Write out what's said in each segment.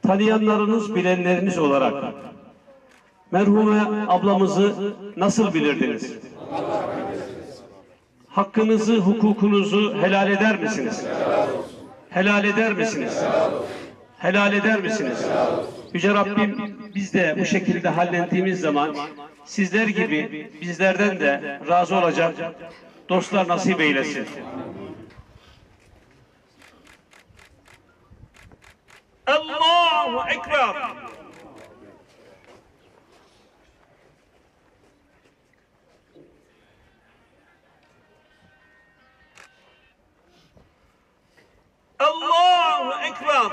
tanıyanlarınız, bilenleriniz olarak merhume ablamızı nasıl bilirdiniz? Hakkınızı, hukukunuzu helal eder misiniz? Helal eder misiniz? Helal eder misiniz? Yüce Rabbim biz de bu şekilde hallettiğimiz zaman sizler gibi bizlerden de razı olacak dostlar nasip eylesin. Allahu Ekber. Allahu Ekber.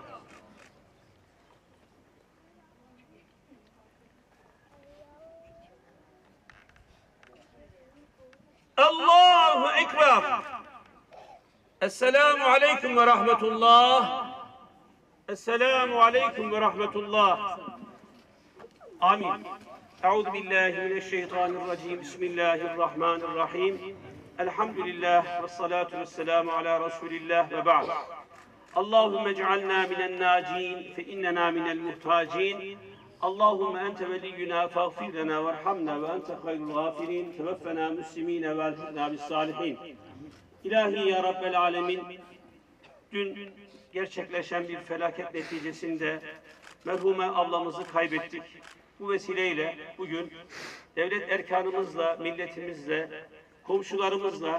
Allahu Ekber. Esselamu Aleyküm ve Rahmetullah. Esselamu Aleyküm ve Rahmetullah. Amin. Euzu billahi mineşşeytanirracim. Bismillahirrahmanirrahim. Elhamdülillah ve salatu vesselamu ala Resulillah ve ba'd. Allahümme ec'alna minen nacin fe innena minel muhtacin. Allahümme ente veliyyuna fağfir lena verhamna ve ente hayrul gâfirin. Teveffena müslimine ve elhidna bis salihin. İlahi ya Rabbel alemin, dün gerçekleşen bir felaket neticesinde merhume ablamızı kaybettik. Bu vesileyle bugün devlet erkanımızla, milletimizle, komşularımızla,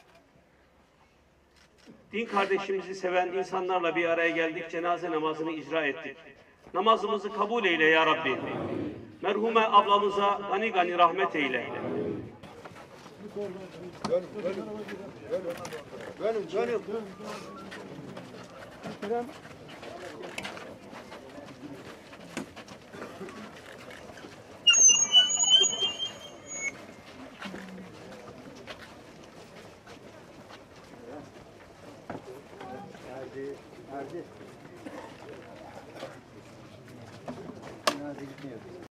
din kardeşimizi seven insanlarla bir araya geldik, cenaze namazını icra ettik. Namazımızı kabul eyle ya Rabbi. Merhume ablamıza gani gani rahmet eyle. Dönün. Hadi. Hadi gitmiyor.